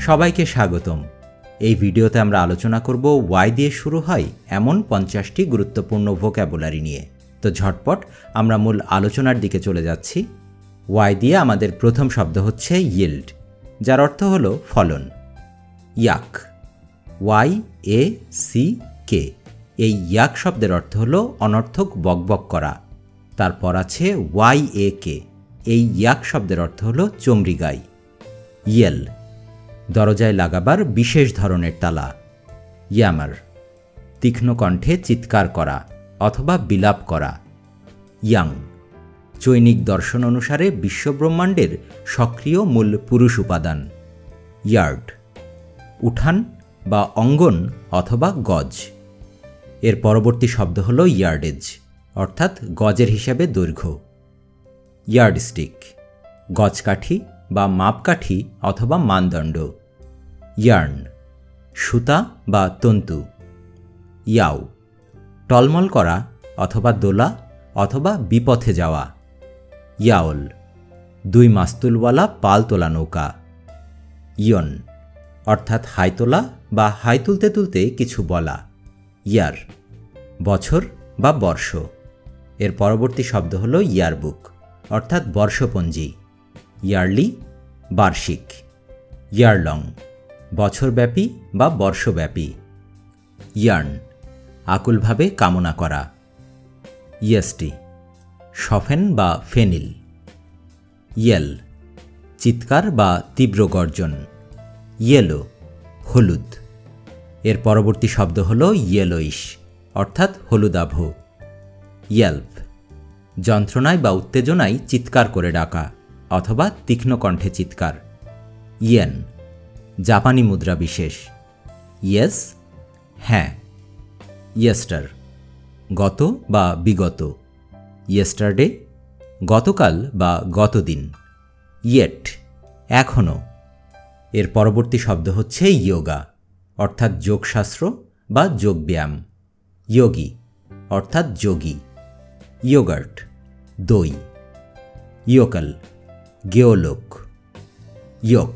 সবাইকে স্বাগতম। এই ভিডিওতে আমরা আলোচনা করব ওয়াই দিয়ে শুরু হয় এমন 50টি গুরুত্বপূর্ণ ভোক্যাবুলারি নিয়ে। তো ঝটপট আমরা মূল আলোচনার দিকে চলে যাচ্ছি। ওয়াই দিয়ে আমাদের প্রথম শব্দ হচ্ছে ইয়েল্ড, যার অর্থ হলো ফলন। ইয়াক, YACK, এই ইয়াক শব্দের অর্থ হলো অনর্থক বকবক করা। তারপর আছে YAK, এই ইয়াক শব্দের অর্থ হলো চমড়ি গাই। ইয়েল, দরজায় লাগাবার বিশেষ ধরনের তালা। ইয়ামার, তীক্ষ্ণ কণ্ঠে চিৎকার করা অথবা বিলাপ করা। ইয়াং, চৈনিক দর্শন অনুসারে বিশ্বব্রহ্মাণ্ডের সক্রিয় মূল পুরুষ উপাদান। ইয়ার্ড, উঠান বা অঙ্গন অথবা গজ। এর পরবর্তী শব্দ হল ইয়ার্ডেজ, অর্থাৎ গজের হিসাবে দৈর্ঘ্য। ইয়ার্ডস্টিক, গজকাঠি বা মাপকাঠি অথবা মানদণ্ড। ইয়ার্ন, সুতা বা তন্তু। ইয়াও, টলমল করা অথবা দোলা অথবা বিপথে যাওয়া। ইয়াওল, দুই মাস্তুলওয়ালা পাল তোলা নৌকা। ইয়ন, অর্থাৎ হাই তোলা বা হাই তুলতে তুলতে কিছু বলা। ইয়ার, বছর বা বর্ষ। এর পরবর্তী শব্দ হল ইয়ারবুক, অর্থাৎ বর্ষপঞ্জি। ইয়ারলি, বার্ষিক। ইয়ারলং, বছরব্যাপী বা বর্ষব্যাপী। ইয়ার্ন, আকুলভাবে কামনা করা। ইয়েস্টি, সফেন বা ফেনিল। ইয়েল, চিৎকার বা তীব্র গর্জন। ইয়েলো, হলুদ। এর পরবর্তী শব্দ হল ইয়েলোইশ, অর্থাৎ হলুদাভ। ইয়েল্প, যন্ত্রণায় বা উত্তেজনায় চিৎকার করে ডাকা অথবা তীক্ষ্ণ কণ্ঠে চিৎকার। ইয়েন, জাপানি মুদ্রা বিশেষ। ইয়েস, হ্যাঁ। ইয়েস্টার, গত বা বিগত। ইয়েস্টারডে, গতকাল বা গতদিন। ইয়েট, এখনও। এর পরবর্তী শব্দ হচ্ছে ইয়োগা, অর্থাৎ যোগশাস্ত্র বা যোগব্যায়াম। যোগী, অর্থাৎ যোগী। ইয়োগার্ট, দই। ইয়োকাল, গেওলোক। ইয়োক,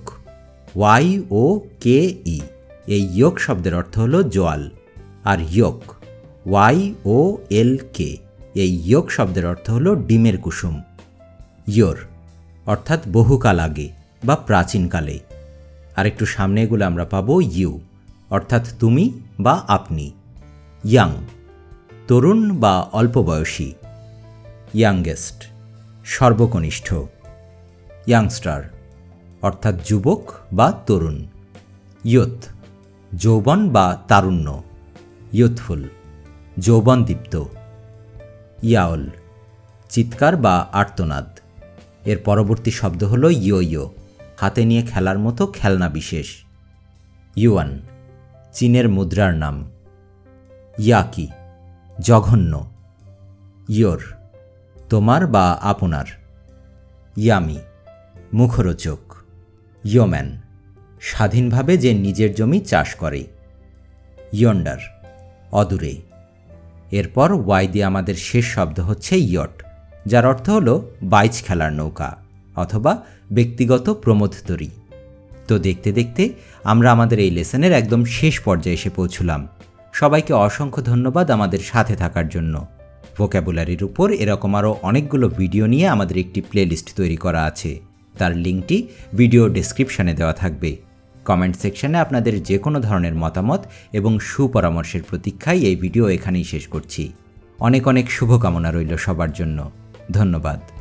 YOKE, এই ইয়োক শব্দের অর্থ হল জোয়াল। আর ইয়োক, YOLK, এই ইয়োক শব্দের অর্থ হল ডিমের কুসুম। ইয়োর, অর্থাৎ বহুকাল আগে বা প্রাচীনকালে। আর একটু সামনে এগুলো আমরা পাবো ইউ, অর্থাৎ তুমি বা আপনি। ইয়াং, তরুণ বা অল্প বয়সী। ইয়াংগেস্ট, সর্বকনিষ্ঠ। ইয়াংস্টার, অর্থাৎ যুবক বা তরুণ। ইয়ুথ, যৌবন বা তারুণ্য। ইয়ুথফুল, যৌবনদীপ্ত। ইয়াওল, চিৎকার বা আর্তনাদ। এর পরবর্তী শব্দ হল ইয়ো ইয়ো, হাতে নিয়ে খেলার মতো খেলনা বিশেষ। ইউয়ান, চীনের মুদ্রার নাম। ইয়াকি, জঘন্য। ইয়োর, তোমার বা আপনার। ইয়ামি, মুখরোচক। ইয়োম্যান, স্বাধীনভাবে যে নিজের জমি চাষ করে। ইয়ন্ডার, অদূরে। এরপর ওয়াই দিয়ে আমাদের শেষ শব্দ হচ্ছে ইয়ট, যার অর্থ হল বাইচ খেলার নৌকা অথবা ব্যক্তিগত প্রমোদতরী। তো দেখতে দেখতে আমরা আমাদের এই লেসনের একদম শেষ পর্যায়ে এসে পৌঁছলাম। সবাইকে অসংখ্য ধন্যবাদ আমাদের সাথে থাকার জন্য। ভোক্যাবুলারির উপর এরকম আরও অনেকগুলো ভিডিও নিয়ে আমাদের একটি প্লেলিস্ট তৈরি করা আছে, তার লিঙ্কটি ভিডিও ডেসক্রিপশানে দেওয়া থাকবে। কমেন্ট সেকশনে আপনাদের যে কোনো ধরনের মতামত এবং সুপরামর্শের প্রতীক্ষায় এই ভিডিও এখানেই শেষ করছি। অনেক অনেক শুভকামনা রইল সবার জন্য। ধন্যবাদ।